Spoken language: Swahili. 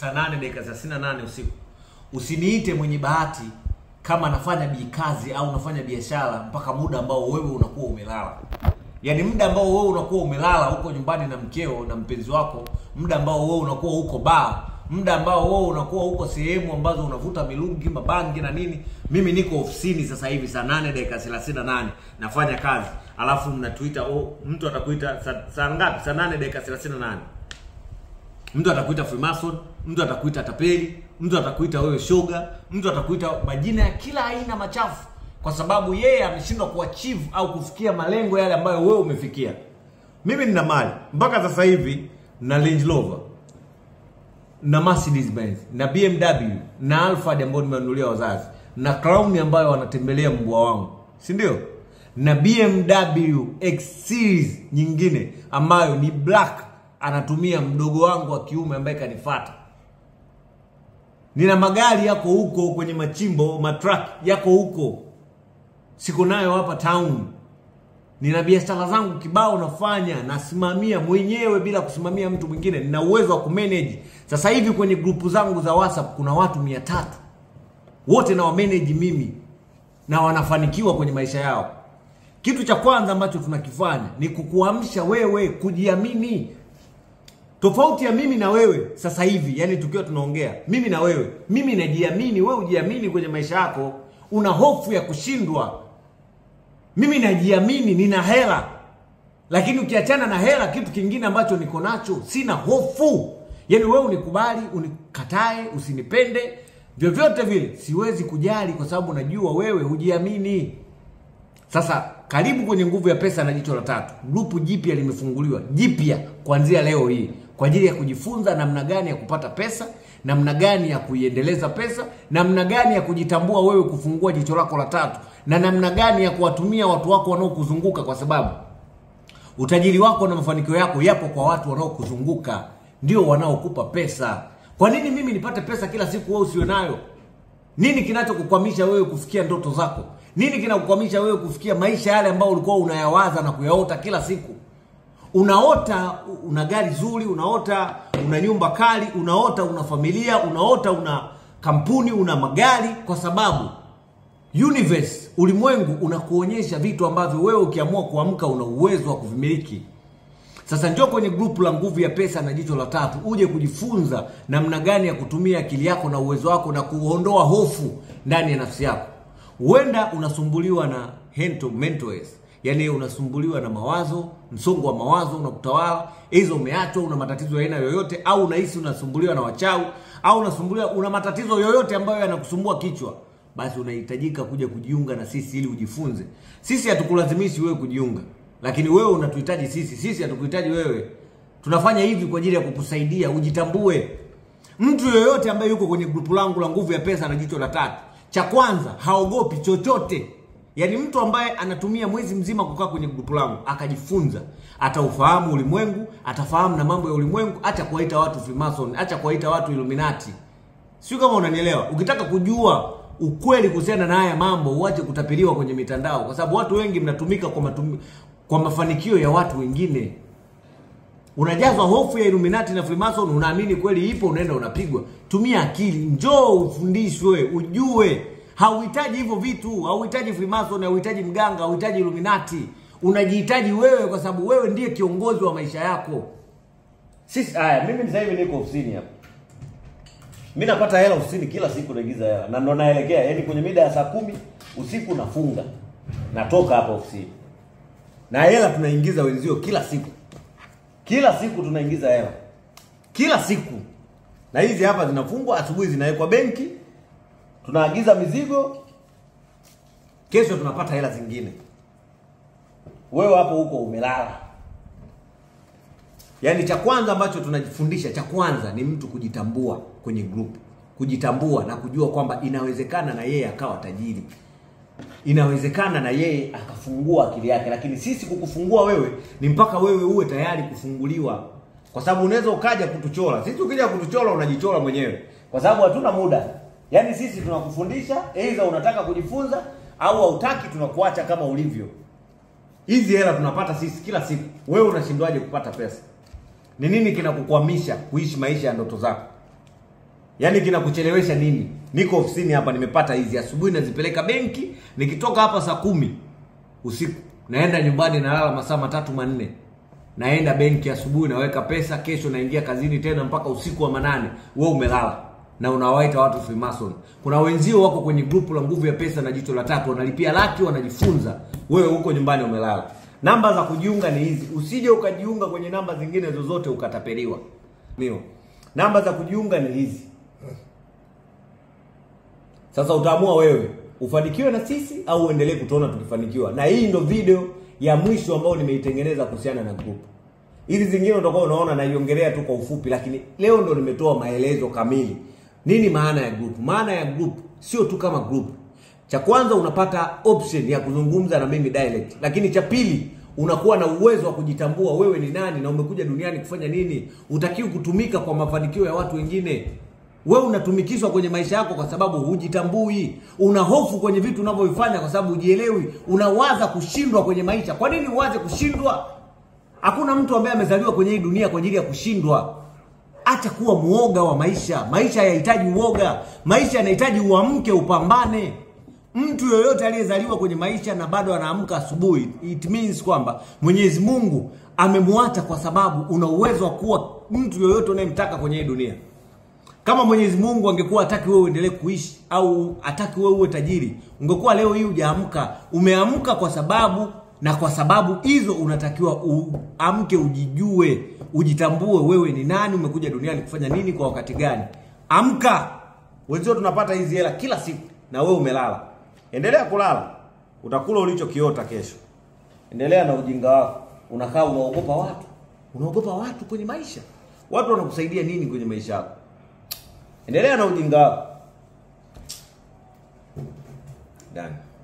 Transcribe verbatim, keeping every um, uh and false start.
saa nane dakika thelathini na nane usiku. Usiniite mwenye bahati kama nafanya bikazi au nafanya biashara mpaka muda ambao wewe unakuwa umelala. Yaani muda ambao wewe unakuwa umelala huko nyumbani na mkeo na mpenzi wako, muda ambao wewe unakuwa huko bar, muda ambao wewe unakuwa huko sehemu ambazo unavuta milungi, mabangi na nini. Mimi niko ofisini sasa hivi saa nane dakika thelathini na nane nafanya kazi. Alafu mnatuita, oh, mtu atakuita saa, saa ngapi? Saa nane dakika thelathini na nane. Mtu atakuita Freemason, mtu atakuita tapeli, mtu atakuita wewe shoga, mtu atakuita majina ya kila aina machafu kwa sababu yeye ameshindwa kuachieve au kufikia malengo yale ambayo wewe umefikia. Mimi nina mali mpaka sasa hivi na Range Rover, na Mercedes Benz, na B M W, na Alphard ambayo nimenunulia wazazi, na Crown ambayo wanatembelea mbwa wangu, si ndio? Na B M W X Series nyingine ambayo ni black anatumia mdogo wangu wa kiume ambaye kanifuata. Nina magari yako huko kwenye machimbo, matruck yako huko. Siko nayo hapa town. Nina biashara zangu kibao nafanya, nasimamia mwenyewe bila kusimamia mtu mwingine. Nina uwezo wa kumanage. Sasa hivi kwenye grupu zangu za WhatsApp kuna watu mia tatu. Wote na wamanage mimi na wanafanikiwa kwenye maisha yao. Kitu cha kwanza ambacho tunakifanya ni kukuamsha wewe kujiamini. Tofauti ya mimi na wewe sasa hivi, yani tukiwa tunaongea, mimi na wewe, mimi najiamini, wewe hujiamini kwenye maisha yako, una hofu ya kushindwa. Mimi najiamini, nina hela. Lakini ukiachana na hela, kitu kingine ambacho niko nacho, sina hofu. Yani wewe unikubali, unikatae, usinipende, vyovyote vile siwezi kujali kwa sababu najua wewe hujiamini. Sasa karibu kwenye Nguvu ya Pesa na Jicho la Tatu. Grupu jipya limefunguliwa, jipya kuanzia leo hii, kwa ajili ya kujifunza namna gani ya kupata pesa, namna gani ya kuiendeleza pesa, namna gani ya kujitambua wewe, kufungua jicho lako la tatu, na namna gani ya kuwatumia watu wako wanaokuzunguka, kwa sababu utajiri wako na mafanikio yako yapo kwa watu wanaokuzunguka, ndio wanaokupa pesa. Kwa nini mimi nipate pesa kila siku wewe usiwe nayo? Nini kinachokukwamisha wewe kufikia ndoto zako? Nini kinakukwamisha wewe kufikia maisha yale ambayo ulikuwa unayawaza na kuyaota kila siku? Unaota una gari zuri, unaota una nyumba kali, unaota una familia, unaota una kampuni, una magari, kwa sababu universe, ulimwengu unakuonyesha vitu ambavyo wewe ukiamua kuamka una uwezo wa kuvimiliki. Sasa njoo kwenye grupu la Nguvu ya Pesa na Jicho la Tatu, uje kujifunza namna gani ya kutumia akili yako na uwezo wako na kuondoa hofu ndani ya nafsi yako. Huenda unasumbuliwa na mental mentors, yani unasumbuliwa na mawazo, msongo wa mawazo unakutawala, hizo umeachwa, una matatizo ya aina yoyote, au unahisi unasumbuliwa na wachawi, au unasumbuliwa una matatizo yoyote ambayo yanakusumbua kichwa, basi unahitajika kuja kujiunga na sisi ili ujifunze. Sisi hatukulazimishi wewe kujiunga, lakini wewe unatuhitaji sisi. Sisi hatukuhitaji wewe. Tunafanya hivi kwa ajili ya kukusaidia ujitambue. Mtu yoyote ambaye yuko kwenye grupu langu la Nguvu ya Pesa na Jicho la Tatu, cha kwanza haogopi chochote. Yaani mtu ambaye anatumia mwezi mzima kukaa kwenye grupu langu akajifunza, ataufahamu ulimwengu, atafahamu na mambo ya ulimwengu, acha kuwaita watu Freemason, acha kuwaita watu Illuminati. Sio kama unanielewa. Ukitaka kujua ukweli kuhusiana na haya mambo, uache kutapeliwa kwenye mitandao, kwa sababu watu wengi mnatumika kwa matumi, kwa mafanikio ya watu wengine. Unajazwa hofu ya Illuminati na Freemason, unaamini kweli ipo, unaenda unapigwa. Tumia akili, njoo ufundishwe, ujue. Hauhitaji hivyo vitu, hauhitaji Freemason, hauhitaji mganga, hauhitaji Illuminati. Unajihitaji wewe, kwa sababu wewe ndiye kiongozi wa maisha yako. Sisi haya, mimi sasa hivi niko ofisini hapa. Mimi napata hela ofisini kila siku, naigiza hela. Na ndo naelekea, yani kwenye mida ya saa kumi usiku nafunga. Natoka hapa ofisini. Na hela tunaingiza wenzio kila siku. Kila siku tunaingiza hela. Kila siku. Na hizi hapa zinafungwa, asubuhi zinawekwa benki. Tunaagiza mizigo. Kesho tunapata hela zingine. Wewe hapo huko umelala. Yaani cha kwanza ambacho tunajifundisha, cha kwanza ni mtu kujitambua kwenye group. Kujitambua na kujua kwamba inawezekana na yeye akawa tajiri. Inawezekana na yeye akafungua akili yake, lakini sisi kukufungua wewe ni mpaka wewe uwe tayari kufunguliwa. Kwa sababu unaweza ukaja kutuchora. Sisi ukija kutuchora unajichora mwenyewe. Kwa sababu hatuna muda. Yaani sisi tunakufundisha, aidha unataka kujifunza au hautaki, tunakuacha kama ulivyo. Hizi hela tunapata sisi kila siku. Wewe unashindwaje kupata pesa? Ni nini kinakukwamisha kuishi maisha ya ndoto zako? Yaani kinakuchelewesha nini? Niko ofisini hapa, nimepata hizi asubuhi, nazipeleka benki, nikitoka hapa saa kumi usiku naenda nyumbani, nalala masaa matatu manne. Naenda benki asubuhi, naweka pesa, kesho naingia kazini tena mpaka usiku wa manane. Wewe umelala na unawaita watu Freemason. Kuna wenzio wako kwenye grupu la Nguvu ya Pesa na Jicho la Tatu, wanalipia laki, wanajifunza. Wewe huko nyumbani umelala. Namba za kujiunga ni hizi. Usije ukajiunga kwenye namba zingine zozote ukatapeliwa. Ndio. Namba za kujiunga ni hizi. Sasa utaamua wewe ufanikiwe na sisi au uendelee kutuona tukifanikiwa. Na hii ndo video ya mwisho ambayo nimeitengeneza kuhusiana na group. Hizi zingine utakuwa unaona naiongelea tu kwa ufupi, lakini leo ndo nimetoa maelezo kamili. Nini maana ya group? Maana ya group sio tu kama group. Cha kwanza unapata option ya kuzungumza na mimi direct. Lakini cha pili unakuwa na uwezo wa kujitambua wewe ni nani na umekuja duniani kufanya nini. Utakiwa kutumika kwa mafanikio ya watu wengine. Wewe unatumikishwa kwenye maisha yako kwa sababu hujitambui. Una hofu kwenye vitu unavyofanya kwa sababu hujielewi. Unawaza kushindwa kwenye maisha. Kwa nini uwaze kushindwa? Hakuna mtu ambaye amezaliwa kwenye hii dunia kwa ajili ya kushindwa. Acha kuwa muoga wa maisha. Maisha hayahitaji uoga. Maisha yanahitaji uamke, upambane. Mtu yoyote aliyezaliwa kwenye maisha na bado anaamka asubuhi, it means kwamba Mwenyezi Mungu amemwacha kwa sababu una uwezo wa kuwa mtu yoyote unayemtaka kwenye hii dunia. Kama Mwenyezi Mungu angekuwa hataki wewe uendelee kuishi au hataki wewe uwe tajiri, ungekuwa leo hii hujaamka. Umeamka kwa sababu, na kwa sababu hizo unatakiwa uamke, ujijue, ujitambue wewe ni nani, umekuja duniani kufanya nini, kwa wakati gani. Amka. Wenzio tunapata hizi hela kila siku na wewe umelala. Endelea kulala. Utakula ulichokiota kesho. Endelea na ujinga wako. Unakaa unaogopa watu. Unaogopa watu kwenye maisha. Watu wanakusaidia nini kwenye maisha yako? Endelea na ujinga wako. Done.